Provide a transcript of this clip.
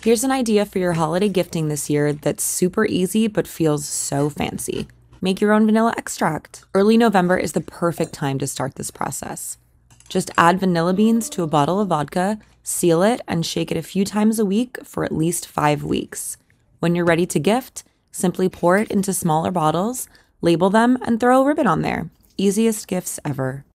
Here's an idea for your holiday gifting this year that's super easy but feels so fancy. Make your own vanilla extract. Early November is the perfect time to start this process. Just add vanilla beans to a bottle of vodka, seal it, and shake it a few times a week for at least 5 weeks. When you're ready to gift, simply pour it into smaller bottles, label them, and throw a ribbon on there. Easiest gifts ever.